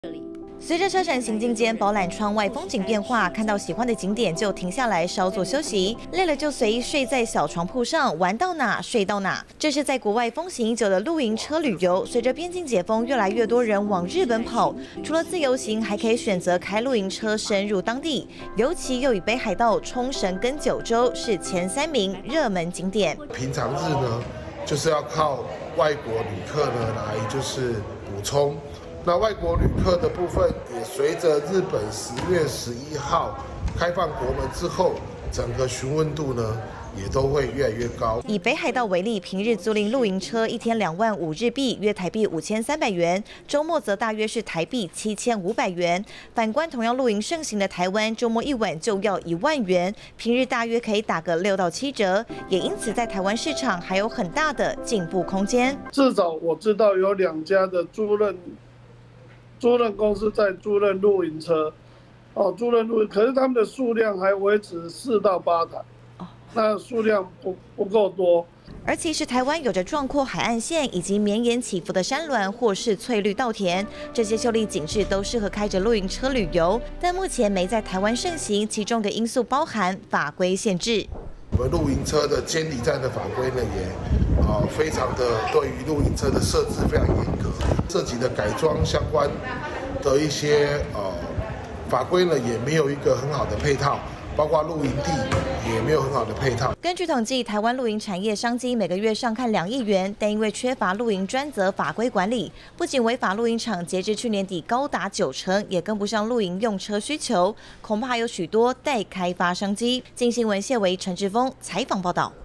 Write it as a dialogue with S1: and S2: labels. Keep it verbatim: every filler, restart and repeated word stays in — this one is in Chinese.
S1: 随着车程行进间饱览窗外风景变化，看到喜欢的景点就停下来稍作休息，累了就随意睡在小床铺上，玩到哪睡到哪。这是在国外风行已久的露营车旅游。随着边境解封，越来越多人往日本跑，除了自由行，还可以选择开露营车深入当地。尤其又以北海道、冲绳跟九州是前三名热门景点。
S2: 平常日呢，就是要靠外国旅客呢来就是补充。 那外国旅客的部分也随着日本十月十一号开放国门之后，整个询问度呢也都会越来越高。
S1: 以北海道为例，平日租赁露营车一天两万五日币，约台币五千三百元；周末则大约是台币七千五百元。反观同样露营盛行的台湾，周末一晚就要一万元，平日大约可以打个六到七折。也因此，在台湾市场还有很大的进步空间。
S3: 至少我知道有两家的租赁。 租赁公司在租赁露营车，哦，租赁露营，可是他们的数量还维持四到八台，哦，那数量不不够多。
S1: 而其实台湾有着壮阔海岸线以及绵延起伏的山峦，或是翠绿稻田，这些秀丽景致都适合开着露营车旅游。但目前没在台湾盛行，其中的因素包含法规限制。
S2: 我们露营车的监理站的法规呢，也啊、呃、非常的对于露营车的设置非常严格，涉及的改装相关的一些呃法规呢，也没有一个很好的配套，包括露营地也没有很好的配套。
S1: 根据统计，台湾露营产业商机每个月上看两亿元，但因为缺乏露营专责法规管理，不仅违法露营场截至去年底高达九成，也跟不上露营用车需求，恐怕还有许多待开发商机。经新闻谢为陈志峰采访报道。